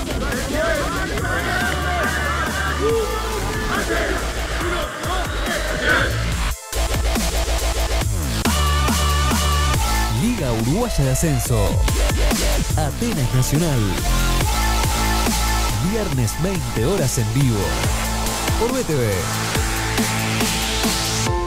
Liga Uruguaya de Ascenso. Atenas Nacional. Viernes 20 horas en vivo. Por BTV.